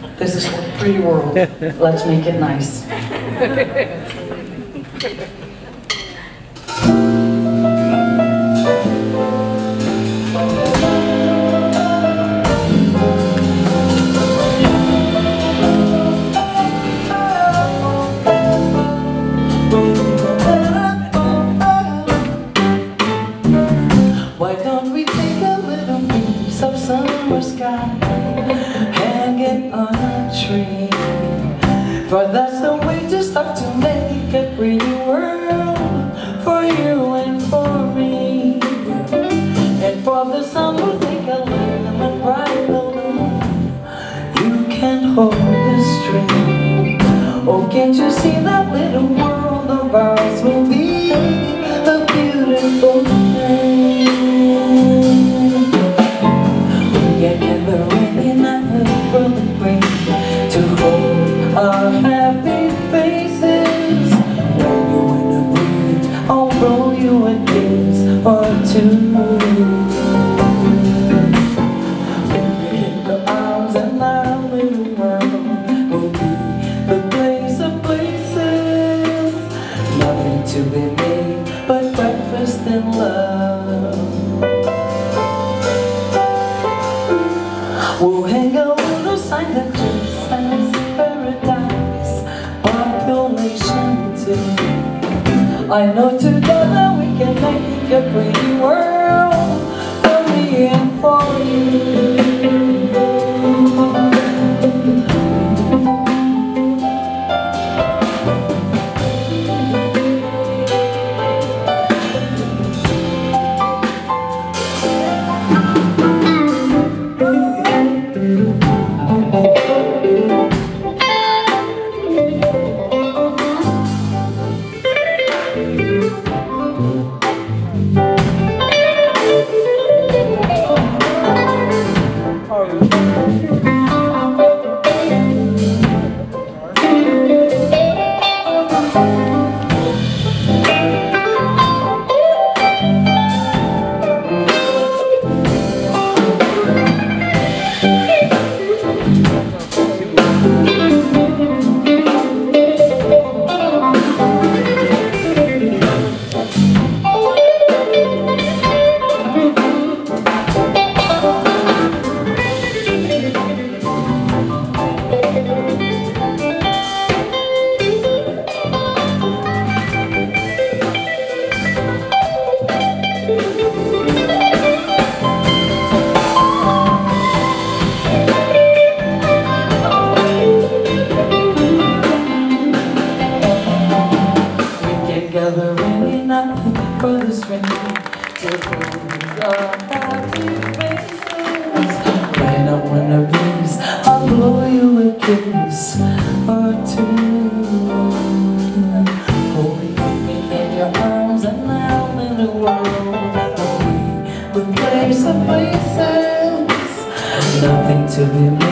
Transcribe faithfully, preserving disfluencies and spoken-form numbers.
This is a pretty world. Let's make it nice. Why don't we take a little piece of summer sky, hang it on a tree? For that's the way to start to make a pretty world for you and for me. And for the sun we'll take a lemon bright balloon. You can hold the string. Oh, can't you see that little world of ours will be a beautiful thing? Our happy faces. When you wanna breathe, I'll blow you a kiss or two. In the arms and our little world will be the place of places. Nothing to be made but breakfast and love. We'll hang a little sign that just says I know together we can make a pretty world for me and for you. Gathering enough for the spring to hold our happy faces. When I wanna breeze, I'll blow you a kiss or two. Holding me in your arms and out in the world will be the place of places. Nothing to be made